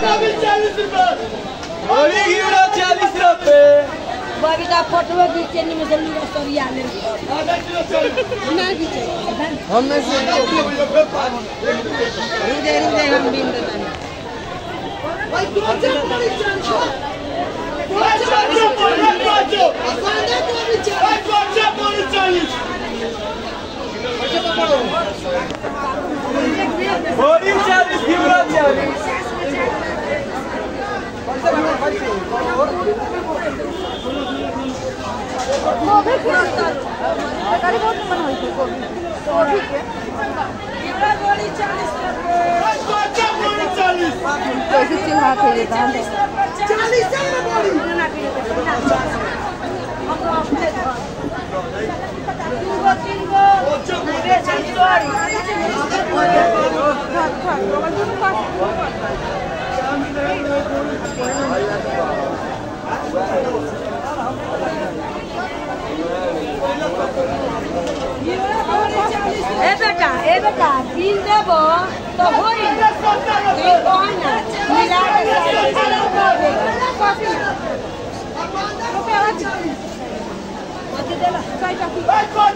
बोली गिरा 40 रुपए बबीता फोटो खींचे नहीं मुझे लूगा सरिया ले ना खींचे हम में से रुदे हम बिन देता है भाई कोचा पड़ी चल कोचा पड़ी चल बोली 40 गिरा 40 गोभी तरकारी बहुत मन होई थी गोभी तो ठीक है गिरा गोली 40 रुपए कोचा गोली 40 कैसे चिल्ला के देता है 40 में गोली ना के हम तो अपने तीन गो अरे सॉरी ए बेटा बिल देबो तो होई बिल कहना मिला के रुपया देला 100 टका